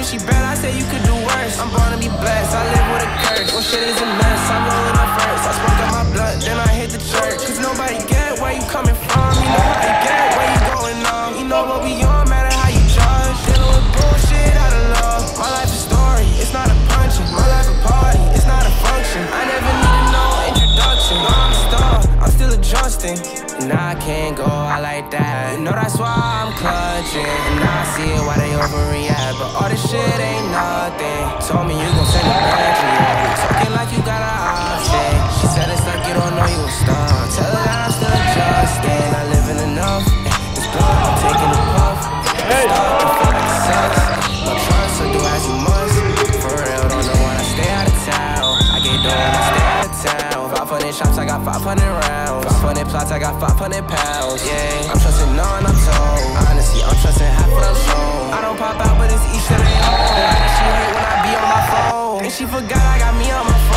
she bad, I say you could do worse. I'm born to be blessed, I live with a curse. Well, shit is a mess, I'm rolling up first. I smoke up my blunt, then I hit the church. Cause nobody get where you coming from. You know how you get where you going on. You know what we on, matter how you judge. Dealing with bullshit out of love. My life a story, it's not a punching. My life a party, it's not a function. I never needed no introduction. No, I'm a star, I'm still adjusting. And I can't go out like that. You know that's why I'm clutching. And I see it why they overreact. But all this shit ain't nothing. Told me you gon' send it back to you. Talking like you got an option. She said it's like you don't know you a star. Tell her that I'm still adjusting. Not living enough. It's blood, I'm taking a puff. Stop, I feel like it sucks. No trust, so do as you must. For real, don't know when I stay out of town. I get dough when I stay out of town. 500 shots, I got 500 rounds. 500 plots, I got 500 pounds. Yeah, I'm trusting none, I'm told. Honestly, I'm trusting half what I'm shown. I don't pop out, but it's each to their own. She hate when I be on my phone. And she forgot I got me on my phone.